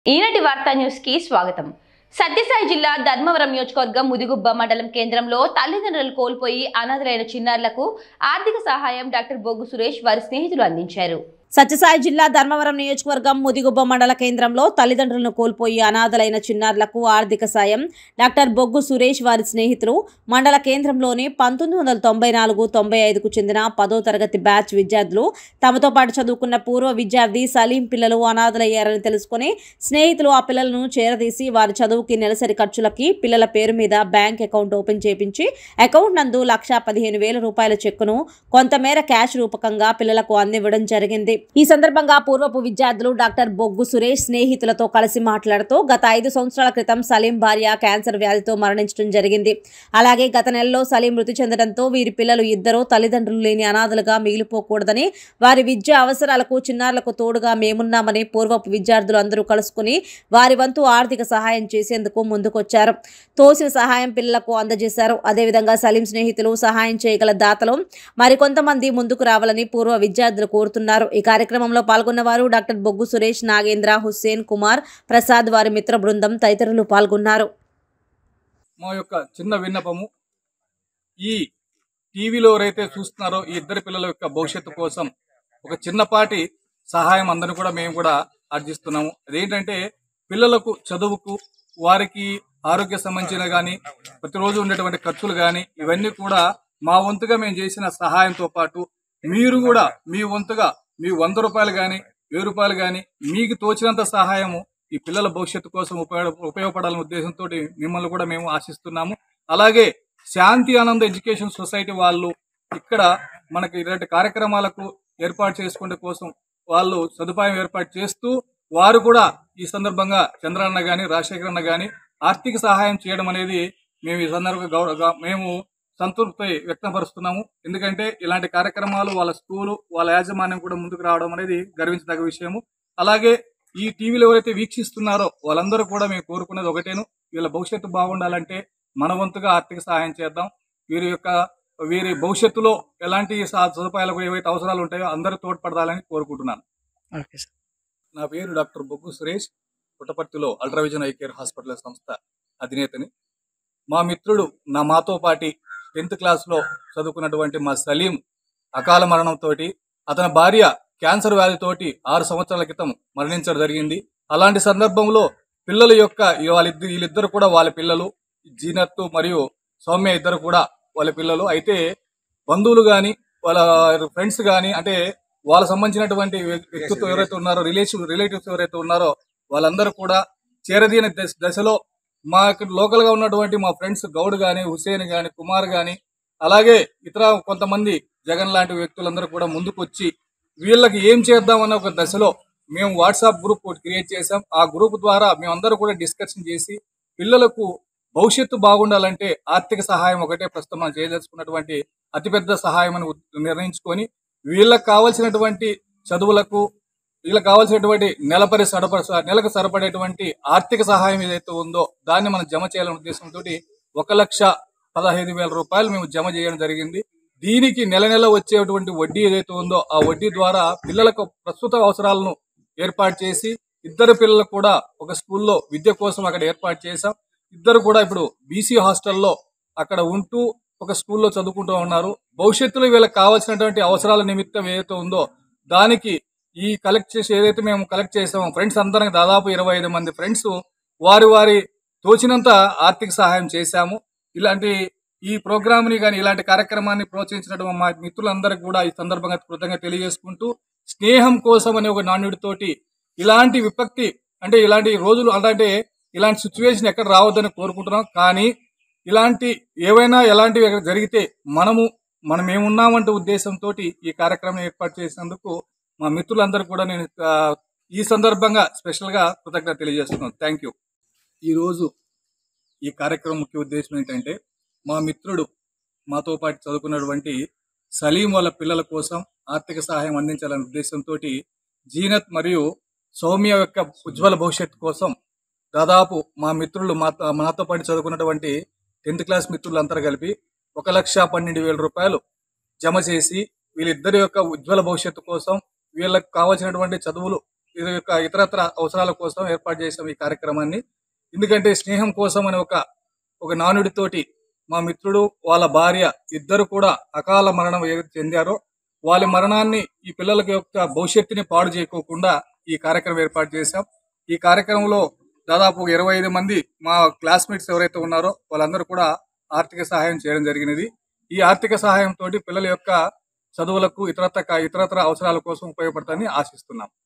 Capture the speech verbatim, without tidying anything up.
ఈనాటి వార్తా న్యూస్ కి స్వాగతం. సత్యసాయి జిల్లా ధర్మవరం నియోజకవర్గం ముదిగుబ్బ మండలం కేంద్రంలో తల్లిదండ్రులు కోల్పోయి అనాథలైన చిన్నారులకు ఆర్థిక సహాయం డాక్టర్ బొగ్గు సురేష్ వారి స్నేహితులు అందించారు. సత్యసాయి జిల్లా ధర్మవరం నియోజకవర్గం ముదిగుబ్బ మండల కేంద్రంలో తల్లిదండ్రులను కోల్పోయి అనాథలైన చిన్నారులకు ఆర్థిక సాయం డాక్టర్ బొగ్గు సురేష్ వారి స్నేహితులు మండల కేంద్రంలోని పంతొమ్మిది వందల తొంభై నాలుగు తొంభై ఐదుకు చెందిన పదో తరగతి బ్యాచ్ విద్యార్థులు తమతో పాటు చదువుకున్న పూర్వ విద్యార్థి సలీం పిల్లలు అనాథలయ్యారని తెలుసుకుని స్నేహితులు ఆ పిల్లలను చేరదీసి వారి చదువుకి నెలసరి ఖర్చులకి పిల్లల పేరు మీద బ్యాంక్ అకౌంట్ ఓపెన్ చేపించి అకౌంట్ నందు లక్ష పదిహేను వేల రూపాయల చెక్కును కొంతమేర క్యాష్ రూపకంగా పిల్లలకు అందివ్వడం జరిగింది. ఈ సందర్భంగా పూర్వపు విద్యార్థులు డాక్టర్ బొగ్గు సురేష్ స్నేహితులతో కలిసి మాట్లాడుతూ గత ఐదు సంవత్సరాల క్రితం సలీం భార్య క్యాన్సర్ వ్యాధితో మరణించడం జరిగింది. అలాగే గత నెలలో సలీం మృతి చెందడంతో వీరి పిల్లలు ఇద్దరు తల్లిదండ్రులు లేని అనాథలుగా మిగిలిపోకూడదని వారి విద్యా అవసరాలకు చిన్నారులకు తోడుగా మేమున్నామని పూర్వపు విద్యార్థులు అందరూ కలుసుకుని వారి వంతు ఆర్థిక సహాయం చేసేందుకు ముందుకొచ్చారు. తోసిన సహాయం పిల్లలకు అందజేశారు. అదేవిధంగా సలీం స్నేహితులు సహాయం చేయగల దాతలు మరికొంతమంది ముందుకు రావాలని పూర్వ విద్యార్థులు కోరుతున్నారు. ఈ కార్యక్రమంలో పాల్గొన్న వారు డాక్టర్ బొగ్గు సురేష్, నాగేంద్ర, హుస్సేన్, కుమార్, ప్రసాద్, వారి మిత్ర బృందం తదితరులు పాల్గొన్నారు. మా యొక్క చిన్న విన్నపము, ఈ టీవీలో ఎవరైతే చూస్తున్నారో ఈ ఇద్దరు పిల్లల యొక్క భవిష్యత్తు కోసం ఒక చిన్నపాటి సహాయం అందరినీ కూడా మేము కూడా ఆర్జిస్తున్నాము. అదేంటంటే పిల్లలకు చదువుకు, వారికి ఆరోగ్య సంబంధించిన కానీ ప్రతిరోజు ఉండేటువంటి ఖర్చులు కానీ ఇవన్నీ కూడా మా వంతుగా మేము చేసిన సహాయంతో పాటు మీరు కూడా మీ వంతుగా మీ వంద రూపాయలు కానీ వెయ్యి రూపాయలు కానీ మీకు తోచినంత సహాయము ఈ పిల్లల భవిష్యత్తు కోసం ఉపయోగ ఉపయోగపడాలనే ఉద్దేశంతో మిమ్మల్ని కూడా మేము ఆశిస్తున్నాము. అలాగే శాంతి ఆనంద్ ఎడ్యుకేషన్ సొసైటీ వాళ్ళు ఇక్కడ మనకి ఇలాంటి కార్యక్రమాలకు ఏర్పాటు చేసుకునే కోసం వాళ్ళు సదుపాయం ఏర్పాటు చేస్తూ వారు కూడా ఈ సందర్భంగా చంద్రన్న గాని రాజశేఖర్ అన్న గాని ఆర్థిక సహాయం చేయడం అనేది మేము ఈ సందర్భంగా గౌరవ మేము సంతృప్తి వ్యక్తపరుస్తున్నాము. ఎందుకంటే ఇలాంటి కార్యక్రమాలు వాళ్ళ స్కూలు వాళ్ళ యాజమాన్యం కూడా ముందుకు రావడం అనేది గర్వించదగ్గ విషయము. అలాగే ఈ టీవీలో ఎవరైతే వీక్షిస్తున్నారో వాళ్ళందరూ కూడా మేము కోరుకునేది ఒకటేను, వీళ్ళ భవిష్యత్తు బాగుండాలంటే మన వంతుగా ఆర్థిక సహాయం చేద్దాం. వీరి యొక్క వీరి భవిష్యత్తులో ఎలాంటి సదుపాయాలకు ఏవైతే అవసరాలు ఉంటాయో అందరూ తోడ్పడాలని కోరుకుంటున్నాను. నా పేరు డాక్టర్ బొగ్గు సురేష్, పుట్టపర్తిలో అల్ట్రావిజన్ ఐ కేర్ హాస్పిటల్ సంస్థ అధినేతని. మా మిత్రుడు నా మాతో పాటి టెన్త్ క్లాస్ లో చదువుకున్నటువంటి మా సలీం అకాల మరణంతో అతని భార్య క్యాన్సర్ వ్యాధితోటి ఆరు సంవత్సరాల క్రితం మరణించడం జరిగింది. అలాంటి సందర్భంలో పిల్లల యొక్క వాళ్ళిద్దరు వీళ్ళిద్దరు కూడా వాళ్ళ పిల్లలు, జీనత్ మరియు సౌమ్య ఇద్దరు కూడా వాళ్ళ పిల్లలు. అయితే బంధువులు గాని వాళ్ళ ఫ్రెండ్స్ గాని అంటే వాళ్ళ సంబంధించినటువంటి వ్యక్తిత్వం ఎవరైతే ఉన్నారో రిలేషన్ రిలేటివ్స్ ఎవరైతే ఉన్నారో వాళ్ళందరూ కూడా చేరదీన దశలో మా లోకల్ గా ఉన్నటువంటి మా ఫ్రెండ్స్ గౌడ్ గాని, హుసేన్ గాని, కుమార్ గాని, అలాగే ఇతర కొంతమంది జగన్ లాంటి వ్యక్తులందరూ కూడా ముందుకు వచ్చి వీళ్ళకి ఏం చేద్దామన్న ఒక దశలో మేము వాట్సాప్ గ్రూప్ క్రియేట్ చేసాం. ఆ గ్రూప్ ద్వారా మేమందరూ కూడా డిస్కషన్ చేసి పిల్లలకు భవిష్యత్తు బాగుండాలంటే ఆర్థిక సహాయం ఒకటే ప్రస్తుతం మనం చేయదలుచుకున్నటువంటి అతిపెద్ద సహాయం అని నిర్ణయించుకొని వీళ్ళకి కావాల్సినటువంటి చదువులకు వీళ్ళకి కావాల్సినటువంటి నెలపరి సడప నెలకు సరిపడేటువంటి ఆర్థిక సహాయం ఏదైతే ఉందో దాన్ని మనం జమ చేయాలనే ఉద్దేశంతో ఒక లక్ష పదహైదు వేల రూపాయలు మేము జమ చేయడం జరిగింది. దీనికి నెల నెల వచ్చేటువంటి వడ్డీ ఏదైతే ఉందో ఆ వడ్డీ ద్వారా పిల్లలకు ప్రస్తుత అవసరాలను ఏర్పాటు చేసి ఇద్దరు పిల్లలకు కూడా ఒక స్కూల్లో విద్య కోసం అక్కడ ఏర్పాటు చేశాం. ఇద్దరు కూడా ఇప్పుడు బీసీ హాస్టల్లో అక్కడ ఉంటూ ఒక స్కూల్లో చదువుకుంటూ ఉన్నారు. భవిష్యత్తులో వీళ్ళకి కావాల్సినటువంటి అవసరాల నిమిత్తం ఏదైతే ఉందో దానికి ఈ కలెక్ట్ చేసి ఏదైతే మేము కలెక్ట్ చేసామో ఫ్రెండ్స్ అందరికి దాదాపు ఇరవై ఐదు మంది ఫ్రెండ్స్ వారి వారి తోచినంత ఆర్థిక సహాయం చేశాము. ఇలాంటి ఈ ప్రోగ్రామ్ ని కానీ ఇలాంటి కార్యక్రమాన్ని ప్రోత్సహించినటువంటి మా మిత్రులందరికీ కూడా ఈ సందర్భంగా కృతజ్ఞత తెలియజేసుకుంటూ స్నేహం కోసం అనే ఒక నానుడితోటి ఇలాంటి విపక్తి అంటే ఇలాంటి రోజులు అంటే ఇలాంటి సిచ్యువేషన్ ఎక్కడ రావద్దని కోరుకుంటున్నాం. కానీ ఇలాంటి ఏవైనా ఎలాంటివి జరిగితే మనము మనం ఏమున్నామంటే ఉద్దేశంతో ఈ కార్యక్రమం ఏర్పాటు చేసినందుకు మా మిత్రులందరూ కూడా నేను ఈ సందర్భంగా స్పెషల్ గా కృతజ్ఞత తెలియజేస్తున్నాను. Thank you. ఈ రోజు ఈ కార్యక్రమం ముఖ్య ఉద్దేశం ఏంటంటే మా మిత్రుడు మాతో పాటు చదువుకున్నటువంటి సలీం వాళ్ళ పిల్లల కోసం ఆర్థిక సహాయం అందించాలనే ఉద్దేశంతో జీనత్ మరియు సౌమ్య యొక్క ఉజ్వల భవిష్యత్తు కోసం దాదాపు మా మిత్రులు మా మాతో పాటు చదువుకున్నటువంటి టెన్త్ క్లాస్ మిత్రులందరూ కలిపి ఒక లక్ష పన్నెండు వేల రూపాయలు జమ చేసి వీళ్ళిద్దరి యొక్క ఉజ్వల భవిష్యత్తు కోసం వీళ్ళకి కావాల్సినటువంటి చదువులు ఇది యొక్క ఇతరత్ర అవసరాల కోసం ఏర్పాటు చేసాం ఈ కార్యక్రమాన్ని. ఎందుకంటే స్నేహం కోసం అనే ఒక ఒక నానుడితోటి మా మిత్రుడు వాళ్ళ భార్య ఇద్దరు కూడా అకాల మరణం ఏదైతే చెందారో వాళ్ళ మరణాన్ని ఈ పిల్లల యొక్క భవిష్యత్తుని పాడు చేయకోకుండా ఈ కార్యక్రమం ఏర్పాటు చేశాం. ఈ కార్యక్రమంలో దాదాపు ఇరవై ఐదు మంది మా క్లాస్మేట్స్ ఎవరైతే ఉన్నారో వాళ్ళందరూ కూడా ఆర్థిక సహాయం చేయడం జరిగినది. ఈ ఆర్థిక సహాయంతో పిల్లల యొక్క చదువులకు ఇతరత్ర ఇతరత్ర అవసరాల కోసం ఉపయోగపడతాయని ఆశిస్తున్నాం.